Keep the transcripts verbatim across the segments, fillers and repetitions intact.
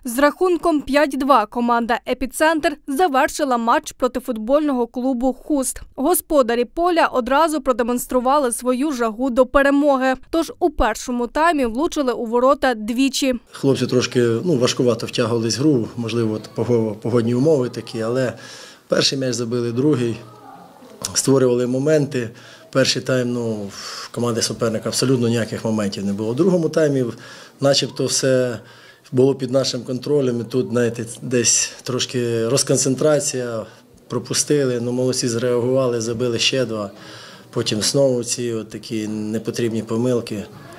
З рахунком п'ять-два команда «Епіцентр» завершила матч проти футбольного клубу «Хуст». Господарі поля одразу продемонстрували свою жагу до перемоги. Тож у першому таймі влучили у ворота двічі. Хлопці трошки ну, важкувато втягувались в гру, можливо, погодні умови такі, але перший м'яч забили, другий, створювали моменти. Перший тайм, ну, в команди суперника абсолютно ніяких моментів не було. У другому таймі начебто все було під нашим контролем, і тут, знаєте, десь трошки розконцентрація, пропустили, ну, молодці зреагували, забили ще два. Потім знову ці от такі непотрібні помилки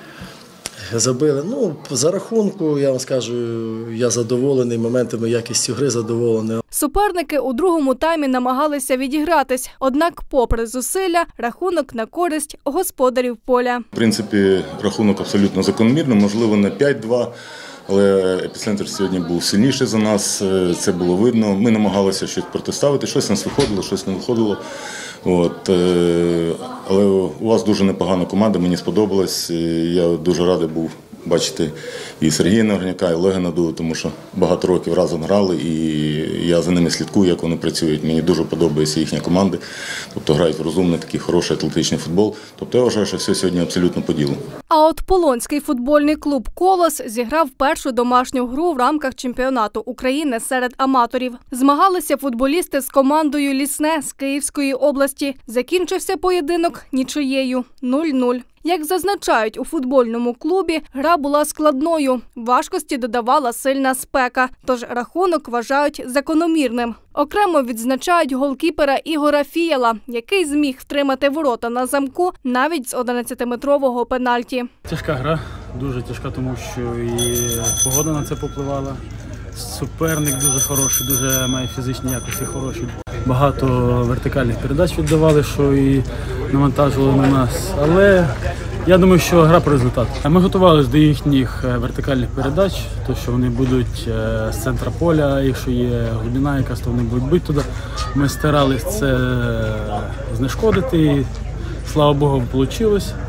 забили. Ну, за рахунку, я вам скажу, я задоволений моментами, якістю гри задоволений. Суперники у другому таймі намагалися відігратись, однак попри зусилля рахунок на користь господарів поля. В принципі, рахунок абсолютно закономірний, можливо, не п'ять-два. Але «Епіцентр» сьогодні був сильніший за нас, це було видно. Ми намагалися щось протиставити, щось нас виходило, щось не виходило. От. Але у вас дуже непогана команда, мені сподобалось. Я дуже радий був бачити і Сергія Нагорняка, і Олега Надулу, тому що багато років разом грали, і я за ними слідкую, як вони працюють. Мені дуже подобається їхня команда, тобто грають в розумний, такий хороший атлетичний футбол. Тобто я вважаю, що все сьогодні абсолютно по ділу. А от Полонський футбольний клуб «Колос» зіграв першу домашню гру в рамках чемпіонату України серед аматорів. Змагалися футболісти з командою «Лісне» з Київської області. Закінчився поєдинок нічиєю – нуль-нуль. Як зазначають у футбольному клубі, гра була складною. Важкості додавала сильна спека, тож рахунок вважають закономірним. Окремо відзначають голкіпера Ігора Фіяла, який зміг втримати ворота на замку навіть з одинадцятиметрового пенальті. Тяжка гра, дуже тяжка, тому що і погода на це попливала. Суперник дуже хороший, дуже має фізичні якості хороші. Багато вертикальних передач віддавали, що і навантажували на нас. Але я думаю, що гра по результату. Ми готувалися до їхніх вертикальних передач, то що вони будуть з центра поля, якщо є глибина якась, то вони будуть бити туди. Ми старалися це знешкодити і, слава Богу, вийшло.